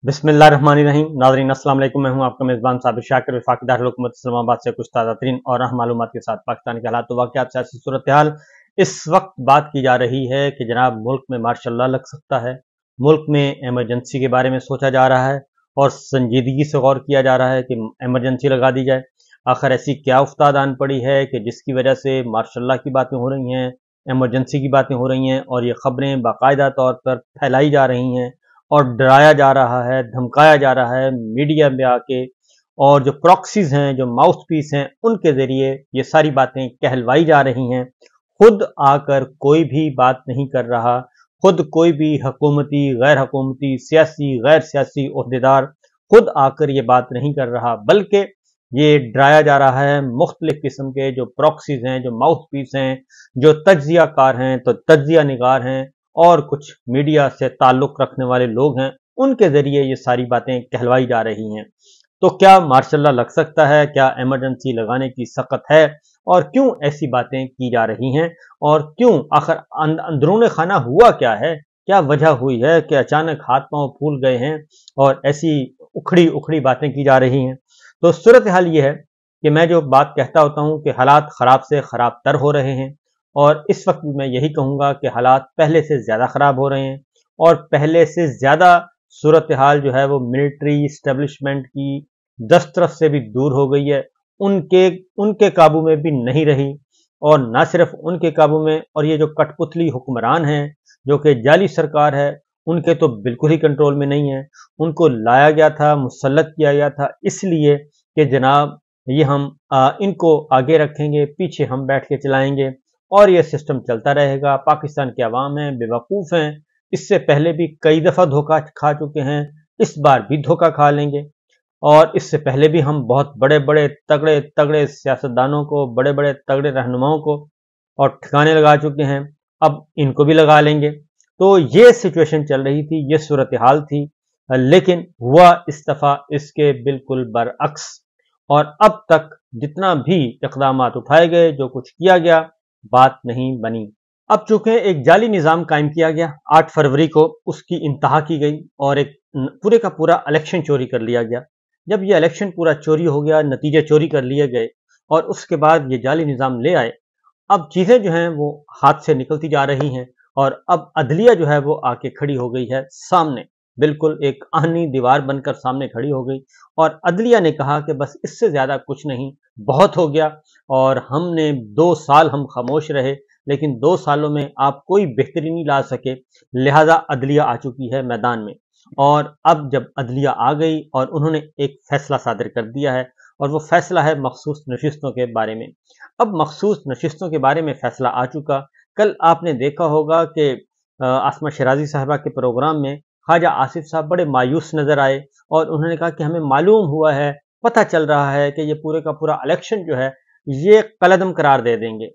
बिस्मिल्लाहिर्रहमानिर्रहीम। नाज़रीन अस्सलाम वालेकुम। मैं हूं आपका मेज़बान साबिर शाकिर, वफाकी दारुल हुकूमत इस्लामाबाद से कुछ ताज़ा तरीन और अहम मालूमात के साथ पाकिस्तान के हालात वाक़यात सियासी सूरत हाल। इस वक्त बात की जा रही है कि जनाब मुल्क में मार्शल लग सकता है, मुल्क में एमरजेंसी के बारे में सोचा जा रहा है और संजीदगी से गौर किया जा रहा है कि एमरजेंसी लगा दी जाए। आखिर ऐसी क्या उफ्ताद आन पड़ी है कि जिसकी वजह से मार्शल की बातें हो रही हैं, एमरजेंसी की बातें हो रही हैं और ये खबरें बाकायदा तौर पर फैलाई जा रही हैं और डराया जा रहा है, धमकाया जा रहा है मीडिया में आके, और जो प्रॉक्सीज हैं, जो माउथ पीस हैं, उनके जरिए ये सारी बातें कहलवाई जा रही हैं। खुद आकर कोई भी बात नहीं कर रहा, खुद कोई भी हुकूमती, गैर हुकूमती, सियासी, गैर सियासी ओहदेदार खुद आकर ये बात नहीं कर रहा, बल्कि ये डराया जा रहा है। मुख्तलिफ किस्म के जो प्रॉक्सीज हैं, जो माउथ पीस हैं, जो तज्जिया कार हैं, तो तज्जिया निगार हैं और कुछ मीडिया से ताल्लुक रखने वाले लोग हैं, उनके जरिए ये सारी बातें कहलवाई जा रही हैं। तो क्या मार्शल लग सकता है? क्या एमरजेंसी लगाने की सख्त है? और क्यों ऐसी बातें की जा रही हैं? और क्यों आखिर अंदरूने खाना हुआ क्या है? क्या वजह हुई है कि अचानक हाथ पांव फूल गए हैं और ऐसी उखड़ी उखड़ी बातें की जा रही हैं? तो सूरत हाल ये है कि मैं जो बात कहता होता हूं कि हालात खराब से खराब तर हो रहे हैं, और इस वक्त भी मैं यही कहूंगा कि हालात पहले से ज्यादा खराब हो रहे हैं और पहले से ज्यादा सूरत हाल जो है वो मिलिट्री इस्टेब्लिशमेंट की दस्तरस से भी दूर हो गई है, उनके उनके काबू में भी नहीं रही। और ना सिर्फ उनके काबू में, और ये जो कठपुतली हुक्मरान हैं, जो कि जाली सरकार है, उनके तो बिल्कुल ही कंट्रोल में नहीं है। उनको लाया गया था, मुसल्लत किया गया था इसलिए कि जनाब ये हम इनको आगे रखेंगे, पीछे हम बैठ के चलाएंगे और ये सिस्टम चलता रहेगा। पाकिस्तान के अवाम हैं, बेवकूफ़ हैं, इससे पहले भी कई दफ़ा धोखा खा चुके हैं, इस बार भी धोखा खा लेंगे। और इससे पहले भी हम बहुत बड़े बड़े तगड़े तगड़े सियासतदानों को, बड़े बड़े तगड़े रहनुमाओं को और ठिकाने लगा चुके हैं, अब इनको भी लगा लेंगे। तो ये सिचुएशन चल रही थी, ये सूरत हाल थी, लेकिन हुआ इस दफ़ा इसके बिल्कुल बरअक्स। और अब तक जितना भी इक़दाम उठाए गए, जो कुछ किया गया, बात नहीं बनी। अब चूंकि एक जाली निज़ाम कायम किया गया, 8 फरवरी को उसकी इंतहा की गई और एक पूरे का पूरा इलेक्शन चोरी कर लिया गया। जब ये इलेक्शन पूरा चोरी हो गया, नतीजे चोरी कर लिए गए और उसके बाद ये जाली निज़ाम ले आए, अब चीज़ें जो हैं वो हाथ से निकलती जा रही हैं और अब अदलिया जो है वो आके खड़ी हो गई है सामने, बिल्कुल एक आहनी दीवार बनकर सामने खड़ी हो गई। और अदलिया ने कहा कि बस इससे ज़्यादा कुछ नहीं, बहुत हो गया, और हमने 2 साल हम खामोश रहे, लेकिन 2 सालों में आप कोई बेहतरी नहीं ला सके, लिहाजा अदलिया आ चुकी है मैदान में। और अब जब अदलिया आ गई और उन्होंने एक फैसला सादर कर दिया है, और वो फैसला है मखसूस नशिस्तों के बारे में। अब मखसूस नशिस्तों के बारे में फैसला आ चुका। कल आपने देखा होगा कि आसमा शराजी साहबा के प्रोग्राम में ख्वाजा आसिफ साहब बड़े मायूस नजर आए और उन्होंने कहा कि हमें मालूम हुआ है, पता चल रहा है कि ये पूरे का पूरा इलेक्शन जो है ये कलअदम करार दे देंगे।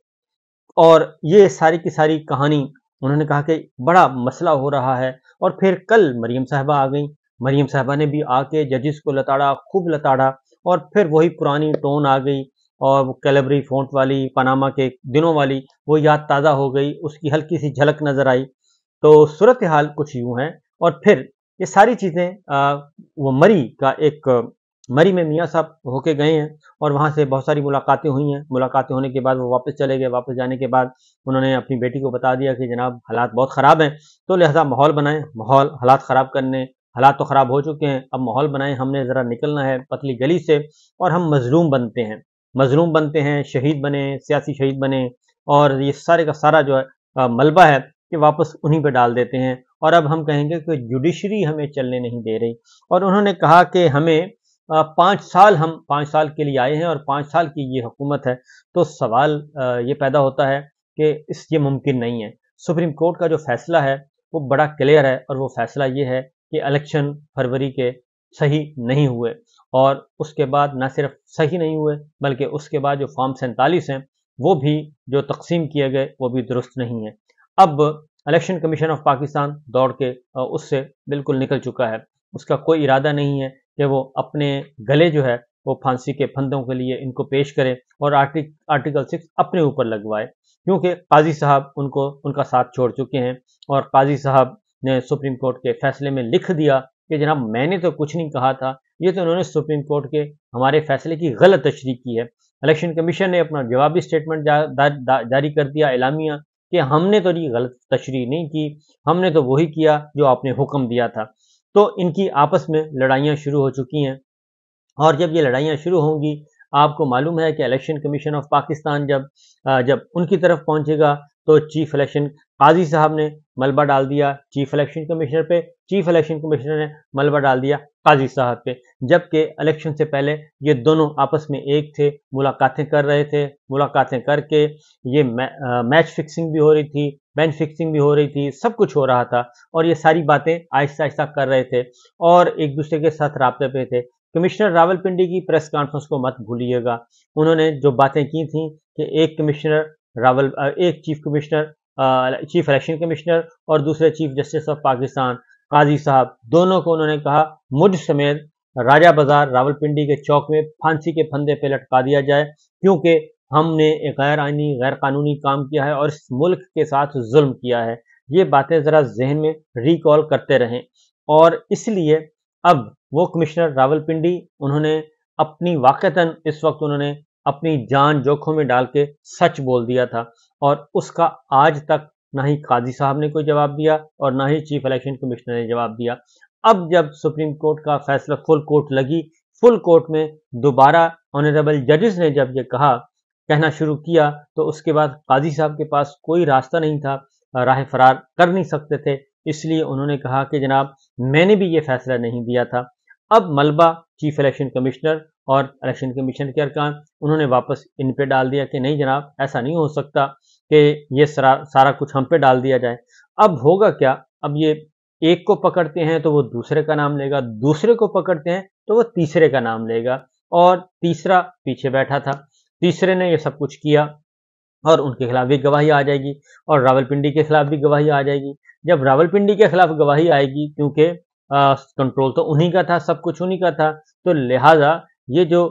और ये सारी की सारी कहानी उन्होंने कहा कि बड़ा मसला हो रहा है। और फिर कल मरियम साहबा आ गई, मरियम साहबा ने भी आके जजिस को लताड़ा, खूब लताड़ा, और फिर वही पुरानी टोन आ गई और वो कैलेबरी फोंट वाली, पनामा के दिनों वाली वो याद ताज़ा हो गई, उसकी हल्की सी झलक नजर आई। तो सूरत हाल कुछ यूं है। और फिर ये सारी चीज़ें वो मरी में मियाँ साहब होके गए हैं और वहाँ से बहुत सारी मुलाकातें हुई हैं। मुलाकातें होने के बाद वो वापस चले गए। वापस जाने के बाद उन्होंने अपनी बेटी को बता दिया कि जनाब हालात बहुत ख़राब हैं, तो लिहाजा माहौल बनाएं, माहौल हालात ख़राब करने, हालात तो ख़राब हो चुके हैं, अब माहौल बनाएं, हमने ज़रा निकलना है पतली गली से और हम मजलूम बनते हैं, शहीद बने, सियासी शहीद बने, और ये सारे का सारा जो है मलबा है कि वापस उन्हीं पे डाल देते हैं। और अब हम कहेंगे कि जुडिशरी हमें चलने नहीं दे रही। और उन्होंने कहा कि हमें 5 साल के लिए आए हैं और 5 साल की ये हुकूमत है। तो सवाल ये पैदा होता है कि ये मुमकिन नहीं है। सुप्रीम कोर्ट का जो फैसला है वो बड़ा क्लियर है, और वो फैसला ये है कि इलेक्शन फरवरी के सही नहीं हुए, और उसके बाद न सिर्फ सही नहीं हुए बल्कि उसके बाद जो फॉर्म 47 हैं वो भी जो तकसीम किए गए वो भी दुरुस्त नहीं है। अब इलेक्शन कमीशन ऑफ पाकिस्तान दौड़ के उससे बिल्कुल निकल चुका है। उसका कोई इरादा नहीं है कि वो अपने गले जो है वो फांसी के फंदों के लिए इनको पेश करे और आर्टिकल 6 अपने ऊपर लगवाए, क्योंकि काजी साहब उनका साथ छोड़ चुके हैं और काजी साहब ने सुप्रीम कोर्ट के फैसले में लिख दिया کہ जनाब मैंने तो कुछ नहीं कहा था, ये तो उन्होंने सुप्रीम कोर्ट के हमारे फैसले की गलत तशरीह की है। इलेक्शन कमीशन ने अपना जवाबी स्टेटमेंट जारी कर दिया, एलामिया, कि हमने तो ये गलत तशरीह नहीं की, हमने तो वही किया जो आपने हुक्म दिया था। तो इनकी आपस में लड़ाइयाँ शुरू हो चुकी हैं, और जब ये लड़ाइयाँ शुरू होंगी, आपको मालूम है कि इलेक्शन कमीशन ऑफ पाकिस्तान जब उनकी तरफ पहुंचेगा तो चीफ इलेक्शन काजी साहब ने मलबा डाल दिया चीफ इलेक्शन कमिश्नर पे, चीफ इलेक्शन कमिश्नर ने मलबा डाल दिया काजी साहब पे, जबकि इलेक्शन से पहले ये दोनों आपस में एक थे, मुलाकातें कर रहे थे, मुलाकातें करके ये मैच फिक्सिंग भी हो रही थी, बेंच फिक्सिंग भी हो रही थी, सब कुछ हो रहा था, और ये सारी बातें आहिस्ता आहिस्ता कर रहे थे और एक दूसरे के साथ राब्ते पे थे। कमिश्नर रावलपिंडी की प्रेस कॉन्फ्रेंस को मत भूलिएगा, उन्होंने जो बातें की थी कि एक chief commissioner, chief election commissioner और दूसरे chief justice of Pakistan Qazi साहब, दोनों को उन्होंने कहा मुझ समेत राजा बाजार रावलपिंडी के चौक में फांसी के फंदे पे लटका दिया जाए, क्योंकि हमने एक गैर आईनी गैर कानूनी काम किया है और इस मुल्क के साथ जुल्म किया है। ये बातें ज़रा जहन में रिकॉल करते रहें। और इसलिए अब वो कमिश्नर रावलपिंडी, उन्होंने अपनी वाक़तन इस वक्त उन्होंने अपनी जान जोखिम में डाल के सच बोल दिया था, और उसका आज तक ना ही काजी साहब ने कोई जवाब दिया और ना ही चीफ इलेक्शन कमिश्नर ने जवाब दिया। अब जब सुप्रीम कोर्ट का फैसला फुल कोर्ट लगी, फुल कोर्ट में दोबारा ऑनरेबल जजेस ने जब ये कहना शुरू किया, तो उसके बाद काजी साहब के पास कोई रास्ता नहीं था, राह फरार कर नहीं सकते थे, इसलिए उन्होंने कहा कि जनाब मैंने भी ये फैसला नहीं दिया था। अब मलबा चीफ इलेक्शन कमिश्नर और इलेक्शन कमीशन के अरकान, उन्होंने वापस इन पे डाल दिया कि नहीं जनाब, ऐसा नहीं हो सकता कि ये सारा कुछ हम पे डाल दिया जाए। अब होगा क्या, अब ये एक को पकड़ते हैं तो वो दूसरे का नाम लेगा, दूसरे को पकड़ते हैं तो वो तीसरे का नाम लेगा, और तीसरा पीछे बैठा था, तीसरे ने ये सब कुछ किया, और उनके खिलाफ भी गवाही आ जाएगी और रावलपिंडी के खिलाफ भी गवाही आ जाएगी। जब रावलपिंडी के खिलाफ गवाही आएगी, क्योंकि कंट्रोल तो उन्हीं का था, सब कुछ उन्हीं का था, तो लिहाजा ये जो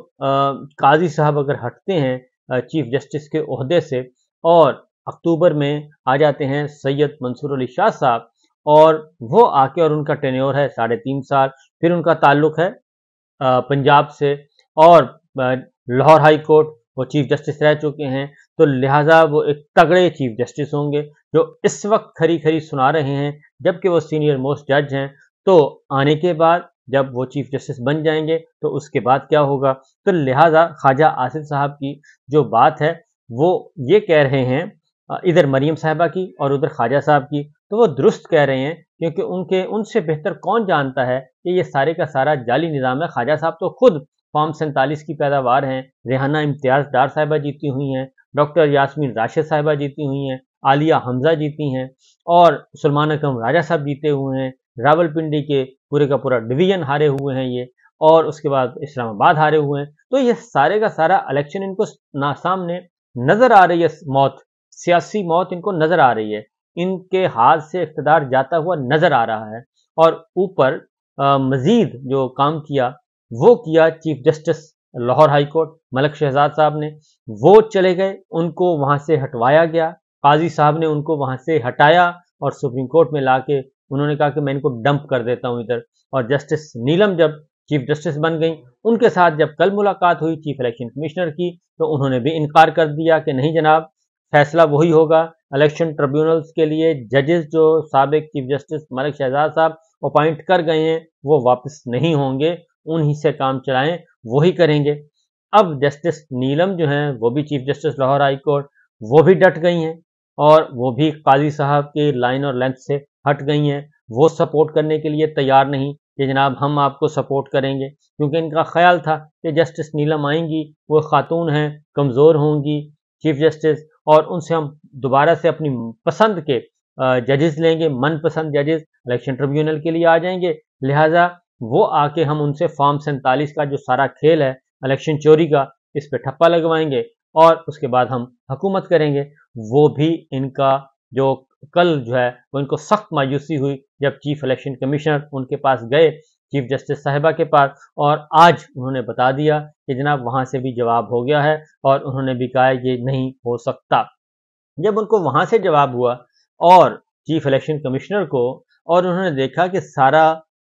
काजी साहब अगर हटते हैं चीफ जस्टिस के ओहदे से, और अक्टूबर में आ जाते हैं सैयद मंसूर अली शाह साहब, और वो आके, और उनका टेन्योर है 3.5 साल, फिर उनका ताल्लुक है पंजाब से, और लाहौर हाई कोर्ट वो चीफ जस्टिस रह चुके हैं, तो लिहाजा वो एक तगड़े चीफ जस्टिस होंगे जो इस वक्त खरी खरी सुना रहे हैं, जबकि वो सीनियर मोस्ट जज हैं। तो आने के बाद जब वो चीफ जस्टिस बन जाएंगे तो उसके बाद क्या होगा, तो लिहाजा ख्वाजा आसिफ साहब की जो बात है वो ये कह रहे हैं, इधर मरियम साहिबा की और उधर ख्वाजा साहब की, तो वो दुरुस्त कह रहे हैं, क्योंकि उनसे बेहतर कौन जानता है कि ये सारे का सारा जाली निज़ाम है। ख्वाजा साहब तो खुद फॉर्म 47 की पैदावार हैं, रेहाना इम्तियाज़ डार साहिबा जीती हुई हैं, डॉक्टर यास्मीन राशिद साहिबा जीती हुई हैं, आलिया हमजा जीती हैं, और सलमान अकरम राजा साहब जीते हुए हैं, रावलपिंडी के पूरे का पूरा डिवीजन हारे हुए हैं ये, और उसके बाद इस्लामाबाद हारे हुए हैं। तो ये सारे का सारा इलेक्शन इनको सामने नज़र आ रही है, मौत, सियासी मौत इनको नज़र आ रही है, इनके हाथ से इक़्तिदार जाता हुआ नज़र आ रहा है। और ऊपर मज़ीद जो काम किया वो किया chief justice Lahore high court Malik Shahzad साहब ने, वो चले गए, उनको वहाँ से हटवाया गया, काजी साहब ने उनको वहाँ से हटाया और सुप्रीम कोर्ट में लाके उन्होंने कहा कि मैं इनको डंप कर देता हूँ इधर। और जस्टिस नीलम जब चीफ जस्टिस बन गई, उनके साथ जब कल मुलाकात हुई चीफ इलेक्शन कमिश्नर की, तो उन्होंने भी इनकार कर दिया कि नहीं जनाब, फैसला वही होगा, इलेक्शन ट्रिब्यूनल्स के लिए जजेस जो साबिक चीफ जस्टिस मलक शहजाद साहब अपॉइंट कर गए हैं वो वापस नहीं होंगे, उन्हीं से काम चलाएं, वही करेंगे। अब जस्टिस नीलम जो हैं वो भी chief justice Lahore high court, वो भी डट गई हैं और वो भी काजी साहब की लाइन और लेंथ से हट गई हैं, वो सपोर्ट करने के लिए तैयार नहीं कि जनाब हम आपको सपोर्ट करेंगे, क्योंकि इनका ख्याल था कि जस्टिस नीलम आएंगी, वो खातून हैं, कमज़ोर होंगी चीफ जस्टिस, और उनसे हम दोबारा से अपनी पसंद के जजेस लेंगे, मनपसंद जजेस इलेक्शन ट्रिब्यूनल के लिए आ जाएंगे, लिहाजा वो आके हम उनसे फॉर्म 47 का जो सारा खेल है इलेक्शन चोरी का, इस पे ठप्पा लगवाएंगे और उसके बाद हम हुकूमत करेंगे। वो भी इनका जो कल जो है वो इनको सख्त मायूसी हुई जब चीफ इलेक्शन कमिश्नर उनके पास गए, चीफ जस्टिस साहिबा के पास, और आज उन्होंने बता दिया कि जनाब वहाँ से भी जवाब हो गया है, और उन्होंने भी कहा ये नहीं हो सकता। जब उनको वहाँ से जवाब हुआ और चीफ इलेक्शन कमिश्नर को, और उन्होंने देखा कि सारा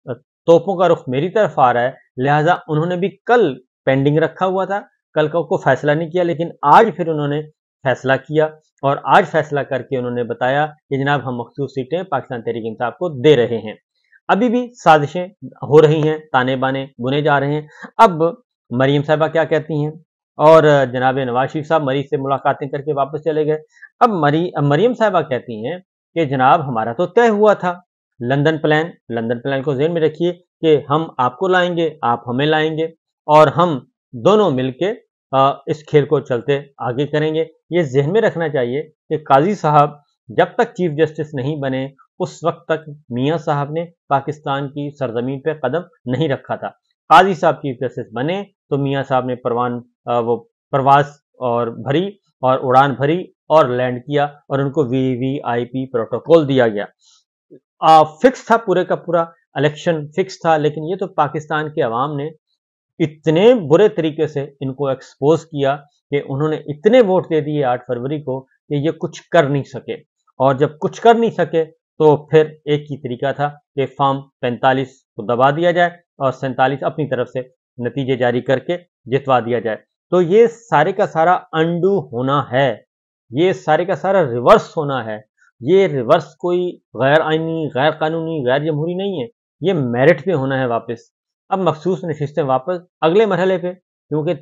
तोपों का रुख मेरी तरफ आ रहा है, लिहाजा उन्होंने भी कल पेंडिंग रखा हुआ था, कल का को फैसला नहीं किया, लेकिन आज फिर उन्होंने फैसला किया और आज फैसला करके उन्होंने बताया कि जनाब हम मखसूस सीटें पाकिस्तान तहरीक इंसाफ को दे रहे हैं। अभी भी साजिशें हो रही हैं, ताने बाने बुने जा रहे हैं। अब मरीम साहिबा क्या कहती हैं, और जनाब नवाज शरीफ साहब मरीज से मुलाकातें करके वापस चले गए। अब मरीम साहिबा कहती हैं कि जनाब हमारा तो तय हुआ था लंदन प्लान को ज़हन में रखिए कि हम आपको लाएंगे, आप हमें लाएंगे और हम दोनों मिलके इस खेल को चलते आगे करेंगे। ये ज़हन में रखना चाहिए कि काजी साहब जब तक चीफ जस्टिस नहीं बने उस वक्त तक मियाँ साहब ने पाकिस्तान की सरजमीन पे कदम नहीं रखा था। काजी साहब चीफ जस्टिस बने तो मियाँ साहब ने वो परवाज और भरी और उड़ान भरी और लैंड किया और उनको VVIP प्रोटोकॉल दिया गया। फिक्स था पूरे का पूरा, इलेक्शन फिक्स था, लेकिन ये तो पाकिस्तान के अवाम ने इतने बुरे तरीके से इनको एक्सपोज किया कि उन्होंने इतने वोट दे दिए 8 फरवरी को कि ये कुछ कर नहीं सके, और जब कुछ कर नहीं सके तो फिर एक ही तरीका था कि फॉर्म 45 को दबा दिया जाए और 47 अपनी तरफ से नतीजे जारी करके जितवा दिया जाए। तो ये सारे का सारा अंडू होना है, ये सारे का सारा रिवर्स होना है। ये रिवर्स कोई गैर आईनी, गैर कानूनी, गैर जमहूरी नहीं है, ये मेरिट पे होना है वापस। अब मखसूस नशिस्तें वापस अगले मरहले पे, क्योंकि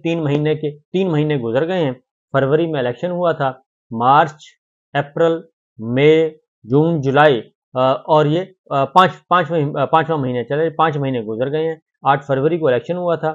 3 महीने गुजर गए हैं। फरवरी में इलेक्शन हुआ था, मार्च, अप्रैल, मई, जून, जुलाई और ये पांचवा महीने चले, 5 महीने गुजर गए हैं। 8 फरवरी को इलेक्शन हुआ था,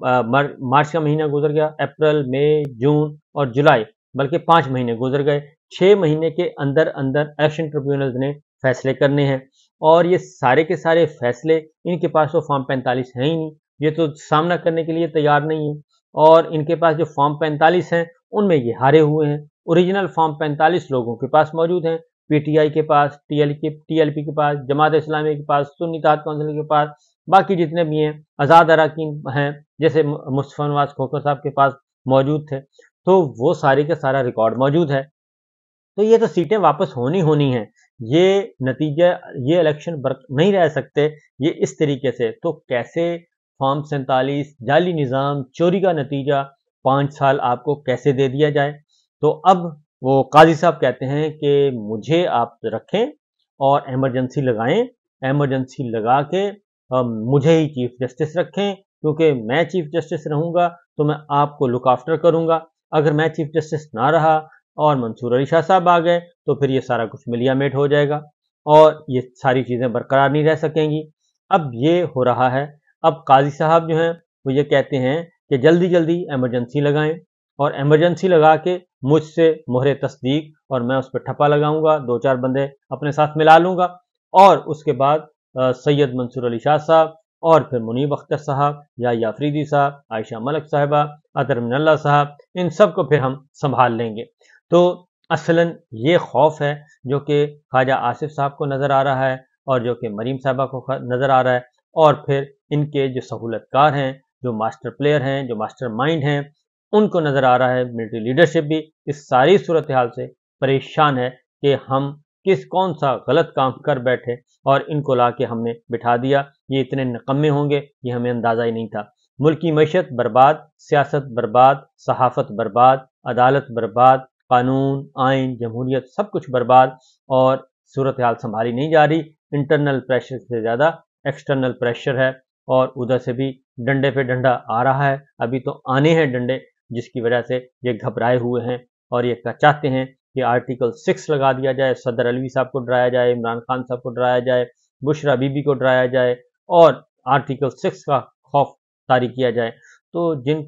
मार्च का महीना गुजर गया, अप्रैल, मई, जून और जुलाई, बल्कि 5 महीने गुजर गए। 6 महीने के अंदर अंदर इलेक्शन ट्रिब्यूनल्स ने फैसले करने हैं और ये सारे के सारे फैसले, इनके पास तो फॉर्म 45 है ही नहीं, ये तो सामना करने के लिए तैयार नहीं है। और इनके पास जो फॉर्म 45 हैं उनमें ये हारे हुए हैं। ओरिजिनल फॉर्म 45 लोगों के पास मौजूद हैं, PTI के पास, TLP के पास, जमात इस्लामी के पास, सुन्नी इत्तेहाद काउंसिल के पास, बाकी जितने भी हैं आज़ाद अरकान हैं जैसे मुस्तफा नवाज खोखर साहब के पास मौजूद थे, तो वो सारे का सारा रिकॉर्ड मौजूद है। तो ये तो सीटें वापस होनी हैं, ये नतीजा, ये इलेक्शन नहीं रह सकते ये इस तरीके से। तो कैसे फॉर्म 47 जाली निज़ाम, चोरी का नतीजा 5 साल आपको कैसे दे दिया जाए। तो अब वो काजी साहब कहते हैं कि मुझे आप रखें और एमरजेंसी लगाएं, एमरजेंसी लगा के मुझे ही चीफ जस्टिस रखें, क्योंकि मैं चीफ जस्टिस रहूंगा तो मैं आपको लुक आफ्टर करूंगा। अगर मैं चीफ जस्टिस ना रहा और मंसूर अली शाह साहब आ गए तो फिर ये सारा कुछ मिलियामेट हो जाएगा और ये सारी चीज़ें बरकरार नहीं रह सकेंगी। अब ये हो रहा है। अब काजी साहब जो हैं वो ये कहते हैं कि जल्दी जल्दी एमरजेंसी लगाएं और एमरजेंसी लगा के मुझसे मोहरे तस्दीक और मैं उस पर ठप्पा लगाऊंगा, 2-4 बंदे अपने साथ मिला लूंगा और उसके बाद सैयद मंसूर अली शाह साहब और फिर मुनीब अख्तर साहब या अफरीदी साहब, आयशा मलिक साहिबा, अतर मिनल्ला साहब, इन सब को फिर हम संभाल लेंगे। तो असलन ये खौफ है जो कि ख्वाजा आसिफ साहब को नज़र आ रहा है और जो कि मरीम साहबा को नज़र आ रहा है, और फिर इनके जो सहूलतकार हैं, जो मास्टर प्लेयर हैं, जो मास्टर माइंड हैं, उनको नज़र आ रहा है। मिलिट्री लीडरशिप भी इस सारी सूरत हाल से परेशान है कि हम कौन सा गलत काम कर बैठे और इनको ला के हमने बिठा दिया, ये इतने निकम्मे होंगे ये हमें अंदाज़ा ही नहीं था। मुल्क की मईशत बर्बाद, सियासत बर्बाद, सहाफ़त बर्बाद, अदालत बर्बाद, कानून, आइन, जमहूरियत सब कुछ बर्बाद और सूरत हाल संभाली नहीं जा रही। इंटरनल प्रेशर से ज़्यादा एक्सटर्नल प्रेशर है और उधर से भी डंडे पे डंडा आ रहा है, अभी तो आने हैं डंडे, जिसकी वजह से ये घबराए हुए हैं और ये चाहते हैं कि आर्टिकल 6 लगा दिया जाए, सदर अलवी साहब को डराया जाए, इमरान खान साहब को डराया जाए, बुशरा बीबी को डराया जाए और आर्टिकल 6 का खौफ तारी किया जाए। तो जिन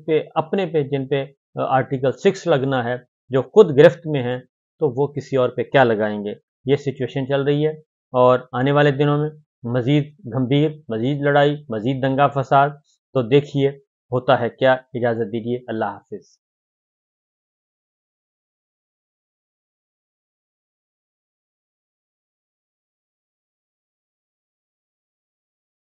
पे आर्टिकल 6 लगना है, जो खुद गिरफ्त में हैं, तो वो किसी और पे क्या लगाएंगे। ये सिचुएशन चल रही है और आने वाले दिनों में मजीद गंभीर, मजीद लड़ाई, मजीद दंगा फसाद। तो देखिए होता है क्या। इजाज़त दीजिए, अल्लाह हाफिज़।